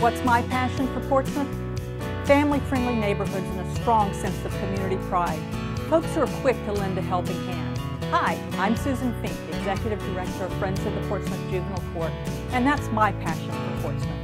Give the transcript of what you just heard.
What's my passion for Portsmouth? Family-friendly neighborhoods and a strong sense of community pride. Folks who are quick to lend a helping hand. Hi, I'm Susan Finke, Executive Director of Friends of the Portsmouth Juvenile Court, and that's my passion for Portsmouth.